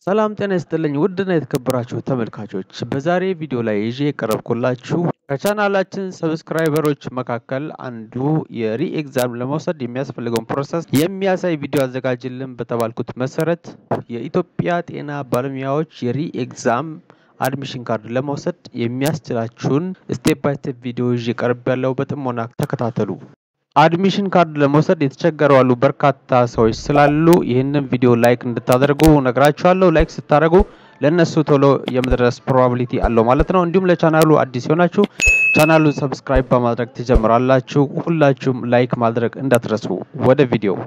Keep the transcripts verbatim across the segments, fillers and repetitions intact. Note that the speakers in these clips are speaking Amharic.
ሰላም ጤና ይስጥልኝ ውድና የተከበራችሁ ተመልካቾች በዛሬ ቪዲዮ ላይ ይዤ ቀረብኩላችሁ ከቻናላችን ሰብስክራይበሮች መካከል አንዱ የሪ ኤግዛም ለመውሰድ የሚያስፈልገውን ፕሮሰስ የሚያሳይ ቪዲዮ አዘጋጅልን በተባልኩት መሰረት የኢትዮጵያ ጤና ባለሙያዎች የሪ ኤግዛም አድሚሽን ካርድ ለመውሰድ የሚያስችላችሁን ስቴፕ ባይ ስቴፕ ቪዲዮ ይዤ ቀርቤያለሁ በጥሞና ተከታተሉ አድሚሽን ካርድ ለመውሰድ የተቸገሩ አሉ በርካታ ሰዎች ስላሉ ይሄንን ቪዲዮ ላይክ እንድታደርጉ ነግራችኋለሁ ላይክ ስታደርጉ ለነሱ ቶሎ የመድረስ ፕሮባቢሊቲ አለው ማለት ነው እንዲሁም ለቻናሉ አዲስ ሆናችሁ ቻናሉን ሰብስክራይብ በማድረግ ትጀምራላችሁ ሁላችሁም ላይክ ማድረግ እንዳትረሱ ወደ ቪዲዮ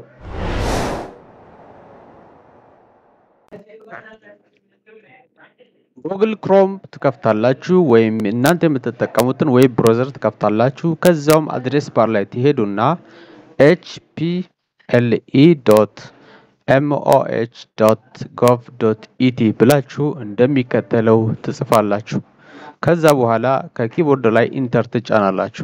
Google Chrome ትከፍታላችሁ ወይም እናንተ የምትጠቀሙትን ዌብ ብራውዘር ትከፍታላችሁ ከዛውም አድሬስ ባር ላይ ትሄዱና ኤች ፒ ኤል ኢ ዶት ኤም ኦ ኤች ዶት ጎቭ ዶት ኢ ቲ ብላችሁ እንደሚከተለው ትጽፋላችሁ ከዛ በኋላ ከኪቦርድ ላይ ኢንተር ትጫናላችሁ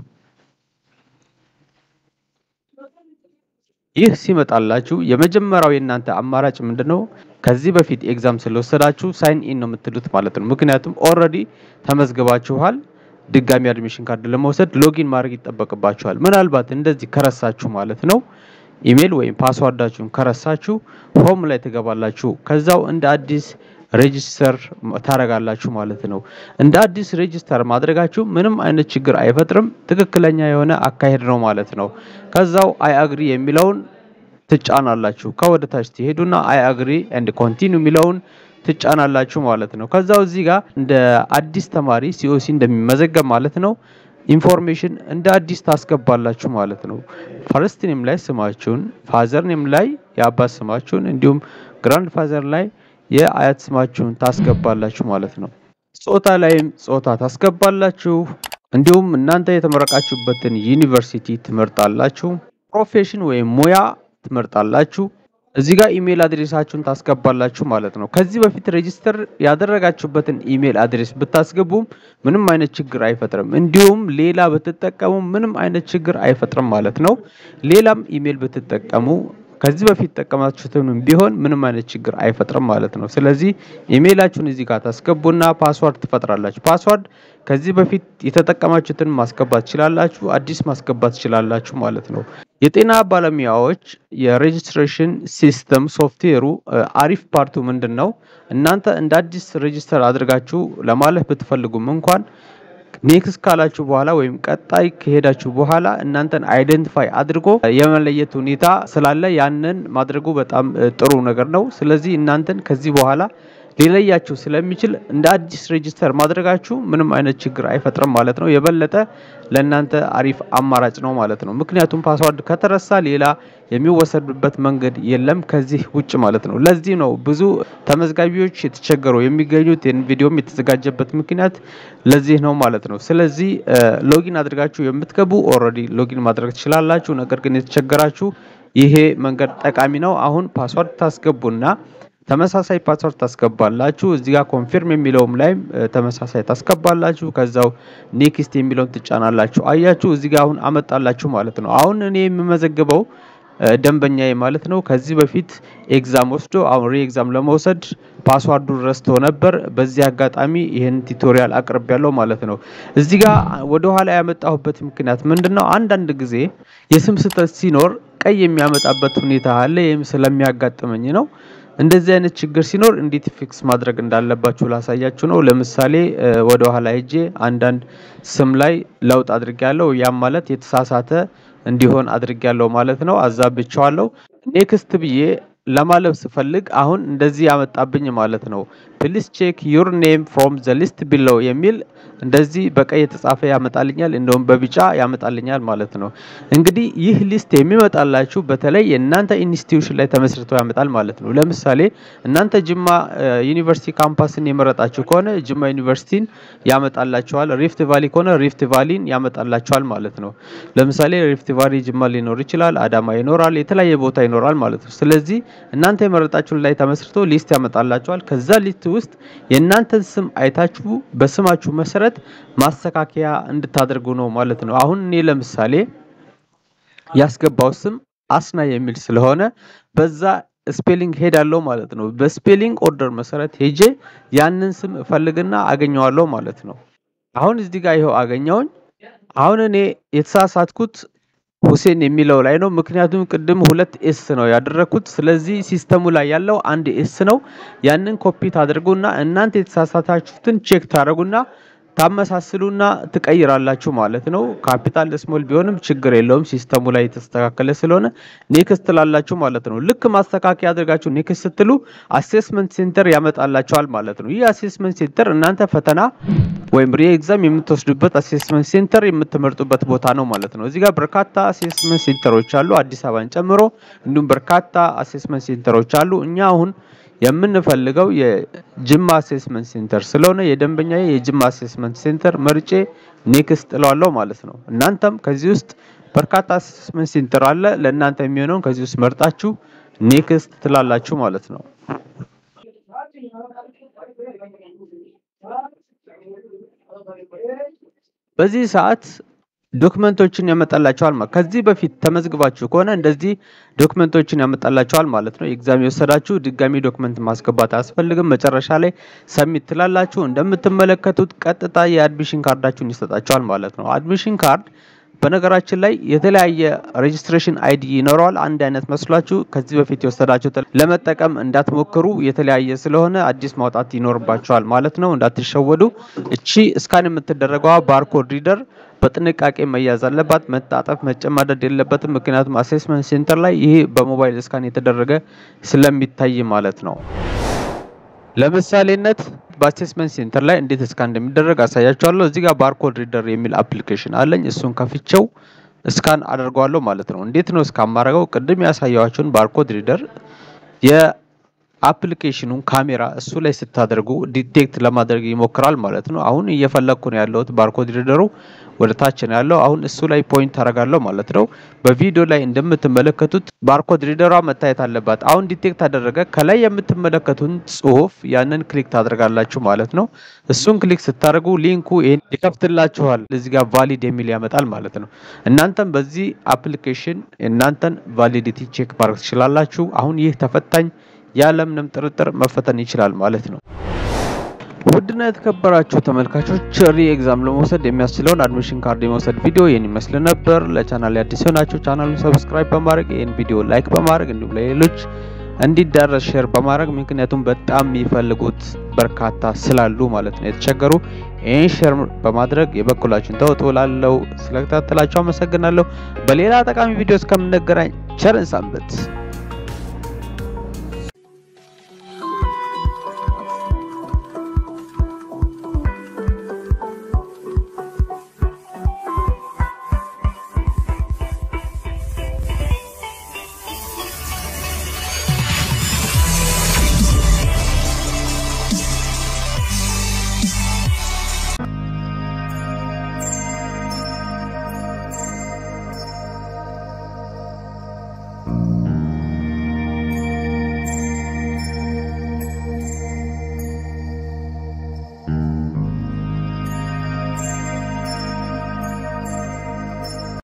ይህ ሲመጣላችሁ የመጀመሪያው የናንተ አማራጭ ምንድነው ከዚህ በፊት ኤግዛም ስለወሰዳችሁ ሳይን ኢን ነው የምትሉት ማለት ነው ምክንያቱም ኦሬዲ ተመዝግባችኋል ድጋሚ አድሚሽን ካርድ ለመውሰድ ሎጊን ማድረግ ይተበቀባችኋል ምናልባት እንደዚህ ከረሳችሁ ማለት ነው ኢሜል ወይም ፓስወርዳችሁን ከረሳችሁ ሆም ላይ ተገባላችሁ ከዛው እንደ አዲስ ሬጂስተር ታረጋላችሁ ማለት ነው እንደ አዲስ ሬጂስተር ማድረጋችሁ ምንም አይነት ችግር አይፈጥርም ትክክለኛ የሆነ አካሄድ ነው ማለት ነው ከዛው አይ አግሪ የሚለውን ትጫናላችሁ ከወደ ታች ትሄዱና አይ አግሪ ኤንድ ኮንቲኒው የሚለውን ትጫናላችሁ ማለት ነው ከዛው እዚህ ጋር እንደ አዲስ ተማሪ ሲኦሲ እንደሚመዘገብ ማለት ነው ኢንፎርሜሽን እንደ አዲስ ታስገባላችሁ ማለት ነው ፈርስት ኔም ላይ ስማችሁን ፋዘር ኔም ላይ የአባት ስማችሁን እንዲሁም ግራንድ ፋዘር ላይ የአያት ስማችሁን ታስገባላችሁ ማለት ነው ጾታ ላይም ጾታ ታስገባላችሁ እንዲሁም እናንተ የተመረቃችሁበትን ዩኒቨርሲቲ ትመርጣላችሁ ፕሮፌሽን ወይም ሙያ ትመርጣላችሁ እዚህ ጋር ኢሜል አድሬሳችሁን ታስገባላችሁ ማለት ነው ከዚህ በፊት ሬጂስተር ያደረጋችሁበትን ኢሜል አድሬስ ብታስገቡም ምንም አይነት ችግር አይፈጥርም እንዲሁም ሌላ በተጠቀሙ ምንም አይነት ችግር አይፈጥርም ማለት ነው ሌላም ኢሜል በተጠቀሙ ከዚህ በፊት ተጠቀማችሁትም ቢሆን ምንም አይነት ችግር አይፈጥርም ማለት ነው ስለዚህ ኢሜላችሁን እዚህ ጋር ታስገቡና ፓስወርድ ትፈጥራላችሁ ፓስወርድ ከዚህ በፊት የተጠቀማችሁትን ማስገባት ይችላልላችሁ አዲስ ማስገባት ይችላልላችሁ ማለት ነው የጤና ባለሙያዎች የሬጂስትሬሽን ሲስተም ሶፍትዌሩ አሪፍ ፓርቱ ምንድነው እናንተ እንደ አዲስ ሬጂስተር አድርጋችሁ ለማለፍ ብትፈልጉም እንኳን ኔክስት ካላችሁ በኋላ ወይም ቀጣይ ከሄዳችሁ በኋላ እናንተን አይደንቲፋይ አድርጎ የመለየት ሁኔታ ስላለ ያንን ማድረጉ በጣም ጥሩ ነገር ነው ስለዚህ እናንተን ከዚህ በኋላ ሊለያችሁ ስለሚችል እንደ አዲስ ሬጂስተር ማድረጋችሁ ምንም አይነት ችግር አይፈጥርም ማለት ነው የበለጠ ለእናንተ አሪፍ አማራጭ ነው ማለት ነው ምክንያቱም ፓስወርድ ከተረሳ ሌላ የሚወሰድበት መንገድ የለም ከዚህ ውጭ ማለት ነው ለዚህ ነው ብዙ ተመዝጋቢዎች የተቸገሩ የሚገኙት የን ቪዲዮም የተዘጋጀበት ምክንያት ለዚህ ነው ማለት ነው ስለዚህ ሎጊን አድርጋችሁ የምትገቡ ኦሬዲ ሎጊን ማድረግ ትችላላችሁ ነገር ግን የተቸገራችሁ ይሄ መንገድ ጠቃሚ ነው አሁን ፓስወርድ ታስገቡና ተመሳሳይ ፓስወርድ ታስገባላችሁ እዚህ ጋር ኮንፊርም የሚለውም ላይ ተመሳሳይ ታስገባላችሁ ከዛው ኔክስት የሚለውን ትጫናላችሁ አያችሁ እዚህ ጋር አሁን አመጣላችሁ ማለት ነው አሁን እኔ የምመዘግበው ደንበኛዬ ማለት ነው ከዚህ በፊት ኤግዛም ወስዶ አሁን ሪ ኤግዛም ለመውሰድ ፓስወርዱ ረስቶ ነበር በዚህ አጋጣሚ ይሄን ቱቶሪያል አቅርቤያለሁ ማለት ነው እዚህ ጋር ወደ ኋላ ያመጣሁበት ምክንያት ምንድነው አንድ አንድ ጊዜ የስም ስህተት ሲኖር ቀይ የሚያመጣበት ሁኔታ አለ ይሄም ስለሚያጋጥመኝ ነው እንደዚህ አይነት ችግር ሲኖር እንዴት ፊክስ ማድረግ እንዳለባችሁ ላሳያችሁ ነው ለምሳሌ ወደ ኋላ ሄጄ አንድ አንድ ስም ላይ ለውጥ አድርጌያለሁ ያም ማለት የተሳሳተ እንዲሆን አድርጌያለሁ ማለት ነው አዛብቻለሁ ኔክስት ብዬ ለማለፍ ስፈልግ አሁን እንደዚህ ያመጣብኝ ማለት ነው please check your name from the list below የሚል እንደዚህ በቀይ የተጻፈ ያመጣልኛል እንደውም በቢጫ ያመጣልኛል ማለት ነው እንግዲህ ይህ ሊስት የሚመጣላችሁ በተለይ እናንተ ኢንስቲትዩሽን ላይ ተመስርቶ ያመጣል ማለት ነው ለምሳሌ እናንተ ጅማ ዩኒቨርሲቲ ካምፓስን የመረጣችሁ ከሆነ ጅማ ዩኒቨርሲቲን ያመጣላችኋል ሪፍት ቫሊ ከሆነ ሪፍት ቫሊን ያመጣላችኋል ማለት ነው ለምሳሌ ሪፍት ቫሊ ጅማ ሊኖር ይችላል አዳማ ይኖራል የተለያየ ቦታ ይኖራል ማለት ነው ስለዚህ እናንተ የመረጣችሁን ላይ ተመስርቶ ሊስት ያመጣላችኋል ከዛ ሊስት ውስጥ የእናንተን ስም አይታችሁ በስማችሁ መሰረት ማስተካከያ እንድታደርጉ ነው ማለት ነው አሁን እኔ ለምሳሌ ያስገባው ስም አስና የሚል ስለሆነ በዛ ስፔሊንግ ሄዳለሁ ማለት ነው በስፔሊንግ ኦርደር መሰረት ሄጄ ያንን ስም ፈልግና አገኘዋለሁ ማለት ነው አሁን እዚህ ጋር ይሄው አገኘውኝ አሁን እኔ የተሳሳትኩት ሁሴን የሚለው ላይ ነው ምክንያቱም ቅድም ሁለት ኤስ ነው ያደረኩት ስለዚህ ሲስተሙ ላይ ያለው አንድ ኤስ ነው ያንን ኮፒ ታደርጉና እናንተ የተሳሳታችሁትን ቼክ ታደርጉና ታመሳስሉና ትቀይራላችሁ ማለት ነው ካፒታል ስሞል ቢሆንም ችግር የለውም ሲስተሙ ላይ ተስተካከለ ስለሆነ ኔክስት ላላችሁ ማለት ነው ልክ ማስተካከያ አድርጋችሁ ኔክስት ስትሉ አሴስመንት ሴንተር ያመጣላችኋል ማለት ነው ይህ አሴስመንት ሴንተር እናንተ ፈተና ወይም ሪ ኤግዛም የምትወስዱበት አሴስመንት ሴንተር የምትመርጡበት ቦታ ነው ማለት ነው እዚህ ጋር በርካታ አሴስመንት ሴንተሮች አሉ አዲስ አበባን ጨምሮ እንዲሁም በርካታ አሴስመንት ሴንተሮች አሉ እኛ አሁን የምንፈልገው የጅማ አሴስመንት ሴንተር ስለሆነ የደንበኛዬ የጅማ አሴስመንት ሴንተር መርጬ ኔክስት እለዋለሁ ማለት ነው እናንተም ከዚህ ውስጥ በርካታ አሴስመንት ሴንተር አለ ለእናንተ የሚሆነው ከዚህ ውስጥ መርጣችሁ ኔክስት ትላላችሁ ማለት ነው በዚህ ሰዓት ዶክመንቶችን ያመጣላችኋል ማለት ከዚህ በፊት ተመዝግባችሁ ከሆነ እንደዚህ ዶክመንቶችን ያመጣላችኋል ማለት ነው ኤግዛም የወሰዳችሁ ድጋሚ ዶክመንት ማስገባት አያስፈልግም መጨረሻ ላይ ሰሚት ትላላችሁ እንደምትመለከቱት ቀጥታ የአድሚሽን ካርዳችሁን ይሰጣችኋል ማለት ነው አድሚሽን ካርድ በነገራችን ላይ የተለያየ ሬጂስትሬሽን አይዲ ይኖራል አንድ አይነት መስሏችሁ ከዚህ በፊት የወሰዳችሁት ለመጠቀም እንዳትሞክሩ የተለያየ ስለሆነ አዲስ ማውጣት ይኖርባችኋል ማለት ነው እንዳትሸወዱ እቺ ስካን የምትደረገው ባርኮድ ሪደር በጥንቃቄ መያዝ አለባት መጣጣፍ መጨማደድ የለበትም ምክንያቱም አሴስመንት ሴንተር ላይ ይሄ በሞባይል ስካን የተደረገ ስለሚታይ ማለት ነው ለምሳሌነት በአሴስመንት ሴንተር ላይ እንዴት ስካን እንደሚደረግ አሳያችኋለሁ እዚህ ጋር ባርኮድ ሪደር የሚል አፕሊኬሽን አለኝ እሱን ከፍቼው ስካን አደርጋለሁ ማለት ነው እንዴት ነው ስካን ማድረገው ቅድም ያሳያችሁን ባርኮድ ሪደር የአፕሊኬሽኑን ካሜራ እሱ ላይ ስታደርጉ ዲቴክት ለማድረግ ይሞክራል ማለት ነው አሁን እየፈለኩ ነው ያለሁት ባርኮድ ሪደሩ ወደ ታች ነው ያለው አሁን እሱ ላይ ፖይንት አደርጋለሁ ማለት ነው በቪዲዮ ላይ እንደምትመለከቱት ባርኮድ ሪደሯ መታየት አለባት አሁን ዲቴክት አደረገ ከላይ የምትመለከቱን ጽሁፍ ያንን ክሊክ ታደርጋላችሁ ማለት ነው እሱን ክሊክ ስታደርጉ ሊንኩ ይሄን ይከፍትላችኋል እዚህ ጋር ቫሊድ የሚል ያመጣል ማለት ነው እናንተም በዚህ አፕሊኬሽን እናንተን ቫሊዲቲ ቼክ ማድረግ ትችላላችሁ አሁን ይህ ተፈታኝ ያለምንም ጥርጥር መፈተን ይችላል ማለት ነው ውድና የተከበራችሁ ተመልካቾች ሪ ኤግዛም ለመውሰድ የሚያስችለውን አድሚሽን ካርድ የመውሰድ ቪዲዮ ይሄን ይመስል ነበር ለቻናል አዲስ ሆናችሁ ቻናሉን ሰብስክራይብ በማድረግ ይሄን ቪዲዮ ላይክ በማድረግ እንዲሁም ለሌሎች እንዲዳረስ ሼር በማድረግ ምክንያቱም በጣም የሚፈልጉት በርካታ ስላሉ ማለት ነው የተቸገሩ ይሄን ሼር በማድረግ የበኩላችሁን ተወጥውላለው ስለተከታተላችሁ አመሰግናለሁ በሌላ ጠቃሚ ቪዲዮ እስከምንገናኝ ቸር እንሰንብት